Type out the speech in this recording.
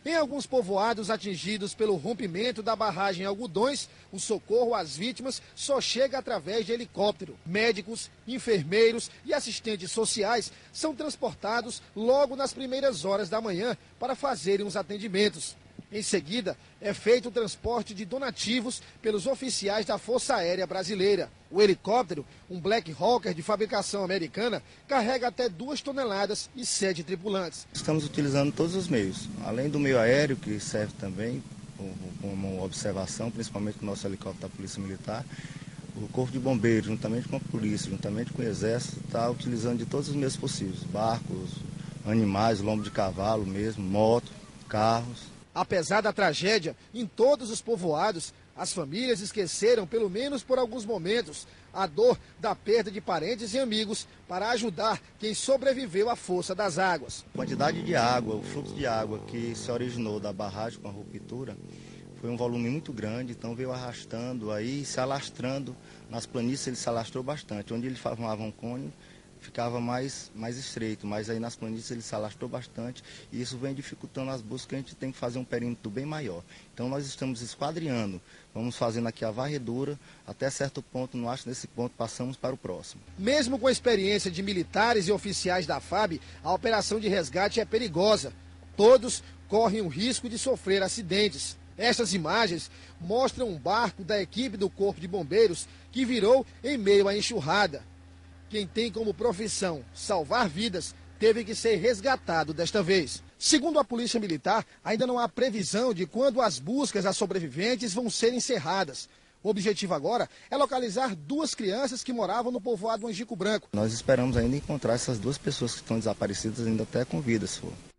Em alguns povoados atingidos pelo rompimento da barragem Algodões, o socorro às vítimas só chega através de helicóptero. Médicos, enfermeiros e assistentes sociais são transportados logo nas primeiras horas da manhã para fazerem os atendimentos. Em seguida, é feito o transporte de donativos pelos oficiais da Força Aérea Brasileira. O helicóptero, um Black Hawker de fabricação americana, carrega até 2 toneladas e 7 tripulantes. Estamos utilizando todos os meios, além do meio aéreo, que serve também como observação, principalmente com o nosso helicóptero da Polícia Militar. O Corpo de Bombeiros, juntamente com a Polícia, juntamente com o Exército, está utilizando de todos os meios possíveis. Barcos, animais, lombo de cavalo mesmo, moto, carros. Apesar da tragédia, em todos os povoados, as famílias esqueceram, pelo menos por alguns momentos, a dor da perda de parentes e amigos para ajudar quem sobreviveu à força das águas. A quantidade de água, o fluxo de água que se originou da barragem com a ruptura foi um volume muito grande, então veio arrastando, aí se alastrando nas planícies, ele se alastrou bastante. Onde ele formava um cone, ficava mais estreito, mas aí nas planícies ele se alastrou bastante e isso vem dificultando as buscas, que a gente tem que fazer um perímetro bem maior. Então nós estamos esquadriando, vamos fazendo aqui a varredura, até certo ponto, não acho nesse ponto, passamos para o próximo. Mesmo com a experiência de militares e oficiais da FAB, a operação de resgate é perigosa. Todos correm o risco de sofrer acidentes. Estas imagens mostram um barco da equipe do Corpo de Bombeiros que virou em meio à enxurrada. Quem tem como profissão salvar vidas teve que ser resgatado desta vez. Segundo a Polícia Militar, ainda não há previsão de quando as buscas a sobreviventes vão ser encerradas. O objetivo agora é localizar 2 crianças que moravam no povoado Angico Branco. Nós esperamos ainda encontrar essas 2 pessoas que estão desaparecidas, ainda até com vida, se for.